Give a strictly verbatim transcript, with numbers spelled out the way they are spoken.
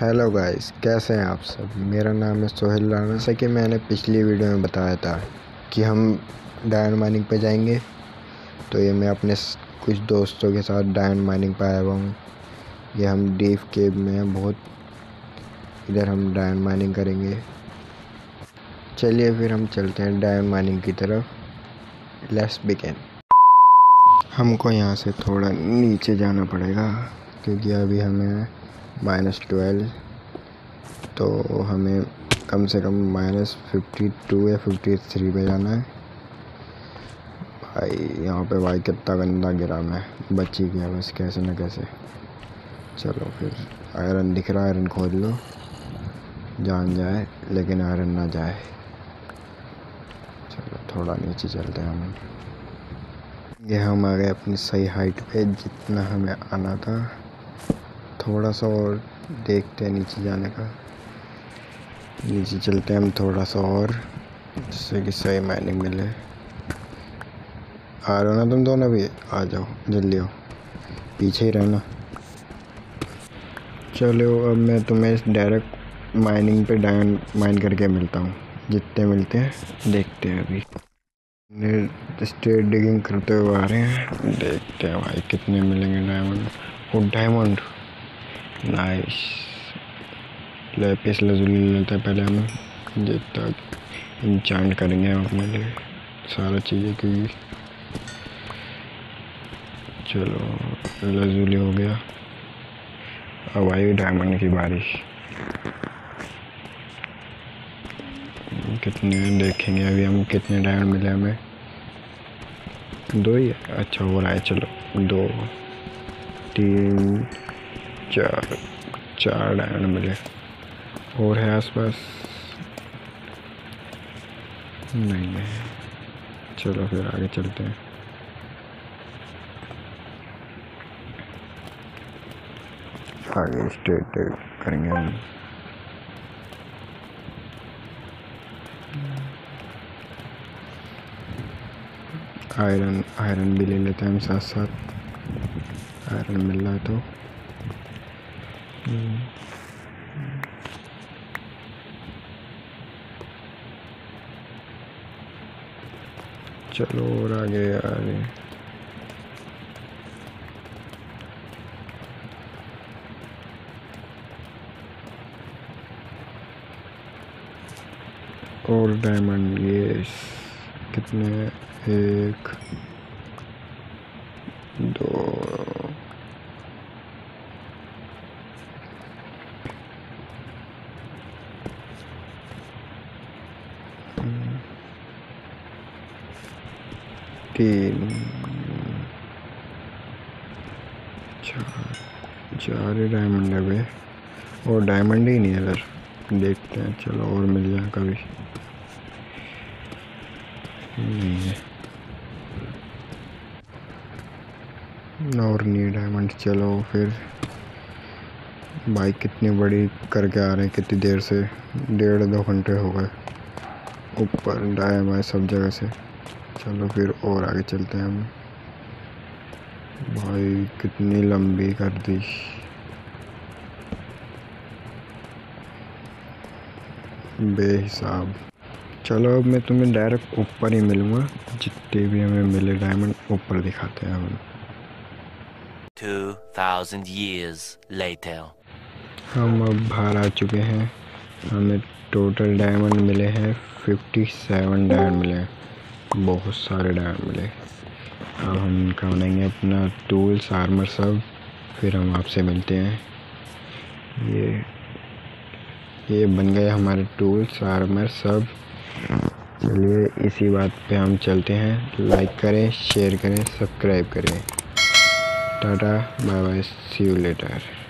Hello guys, कैसे हैं आप सब। मेरा नाम है सोहेल राणा। जैसा कि मैंने पिछली वीडियो में बताया था कि हम डायमंड माइनिंग पे जाएंगे, तो ये मैं अपने कुछ दोस्तों के साथ डायमंड माइनिंग पे आया हुआ हूँ। ये हम डीप केव में हैं बहुत। इधर हम डायमंड माइनिंग करेंगे। चलिए फिर हम चलते हैं डायमंड माइनिंग की तरफ। Let's begin. हमको यहाँ से थोड़ा नीचे जाना पड़ेगा क्योंकि अभी हमें माइनस ट्वेल्व, तो हमें कम से कम माइनस फिफ्टी टू या फिफ्टी थ्री पे जाना है। भाई यहाँ पे भाई कितना गंदा गिरा, मैं बच ही गया बस कैसे न कैसे। चलो फिर आयरन दिख रहा है, आयरन खोद लो, जान जाए लेकिन आयरन ना जाए। चलो थोड़ा नीचे चलते हैं हम। ये हम आ गए अपनी सही हाइट पे जितना हमें आना था। थोड़ा सा और देखते हैं नीचे जाने का। नीचे चलते हैं हम थोड़ा सा और, जिससे कि सही माइनिंग मिले। आ रहे हो ना तुम दोनों भी? आ जाओ जल्दी आओ, पीछे ही रहना। चलो अब मैं तुम्हें डायरेक्ट माइनिंग पे डायमंड माइन करके मिलता हूँ। जितने मिलते हैं देखते हैं। अभी स्ट्रेट डिगिंग करते हुए आ रहे हैं, देखते हैं भाई कितने मिलेंगे डायमंड। वो डायमंड नाइस। लैपिस लजुली लेते हैं पहले हम, जितना इंचांट करेंगे हम अपने लिए सारा चीज़ें की। चलो लजुली हो गया, अब आई डायमंड की बारिश। कितने देखेंगे अभी हम, कितने डायमंड मिले हमें। दो ही है, अच्छा हो रहा है। चलो दो तीन चार चार डायमंड मिले। और है आसपास? नहीं है। चलो फिर आगे चलते हैं। आगे स्ट्रेट करेंगे हम। आयरन आयरन भी ले लेते हैं हम साथ साथ, आयरन मिल रहा है तो। चलो और आगे आगे। और डायमंड ये कितने? एक दो तीन चार चार ही डायमंड है भाई। और डायमंड ही नहीं है इधर, देखते हैं। चलो और मिल जाए कभी। नहीं है और नहीं डायमंड। चलो फिर भाई कितनी बड़ी करके आ रहे हैं, कितनी देर से, डेढ़ दो घंटे हो गए ऊपर डायमंड सब जगह से। चलो फिर और आगे चलते हैं हम। भाई कितनी लंबी कर दी, बेहिसाब। चलो अब मैं तुम्हें डायरेक्ट ऊपर ही मिलूँगा, जितने भी हमें मिले डायमंड ऊपर दिखाते हैं हम। two thousand years later. हम अब बाहर आ चुके हैं। हमें टोटल डायमंड मिले हैं फिफ्टी सेवन डायमंड मिले हैं, बहुत सारे डायमंड मिले। अब हम इनका बनाएंगे अपना टूल्स आर्मर सब, फिर हम आपसे मिलते हैं। ये ये बन गए हमारे टूल्स आर्मर सब। चलिए इसी बात पे हम चलते हैं। लाइक करें, शेयर करें, सब्सक्राइब करें। Tata bye bye, see you letter.